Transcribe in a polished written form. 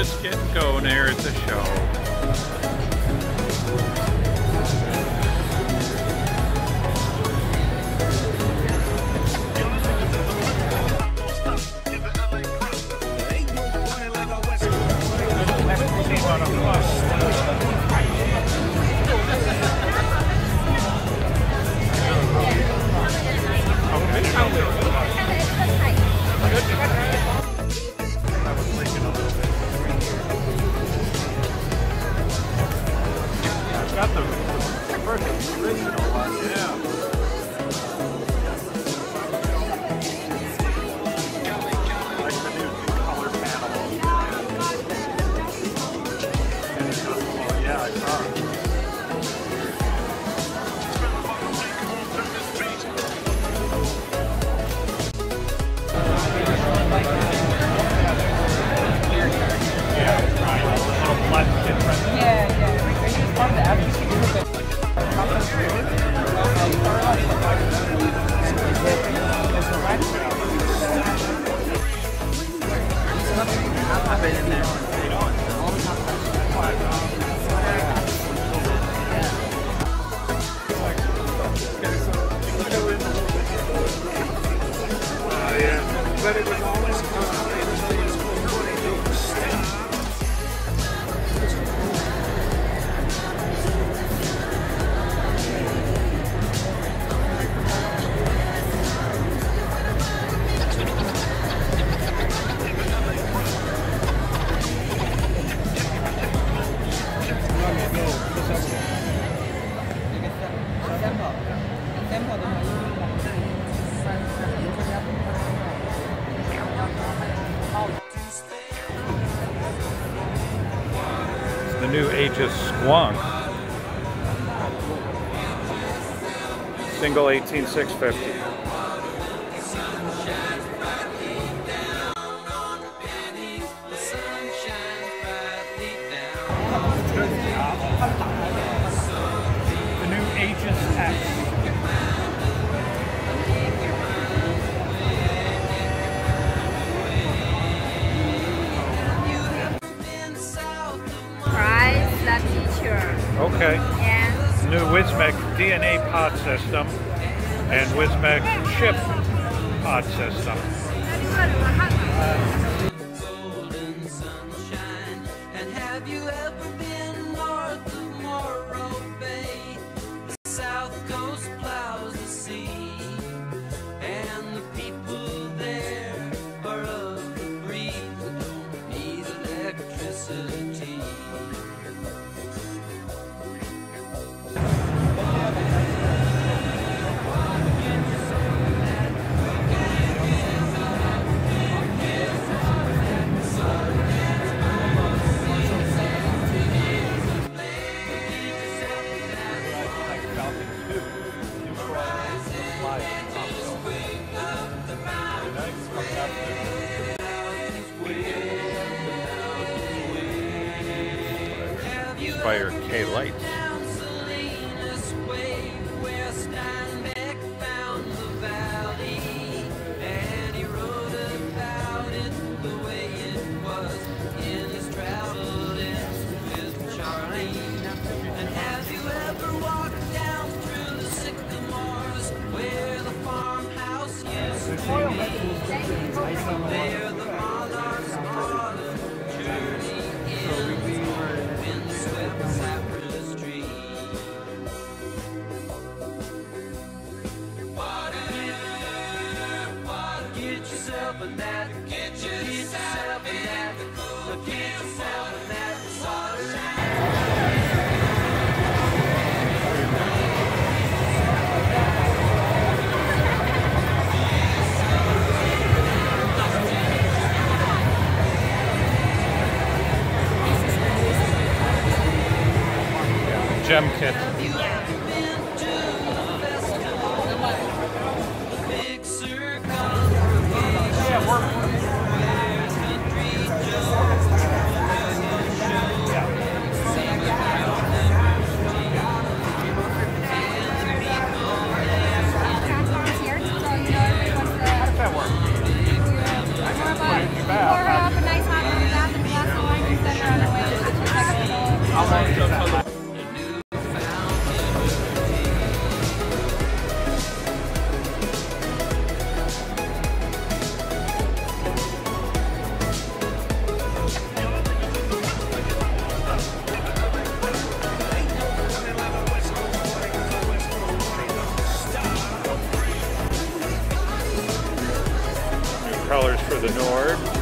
just getting going here at the show. Got the first original one, yeah. Like the new color panel. Yeah, I saw it. But it was always constantly until you spoke 22%. The new Aegis Squonk. Single 18650. The new Aegis X. Okay. Yeah. New Wismec DNA pod system and Wismec chip pod system. Golden sunshine. And have you ever been north of Morro Bay? The south coast plows the sea, and the people there are of the breed that don't need electricity. Fire K lights. Gem kit. Pour up a nice hot one, and a glass of wine. the Nord.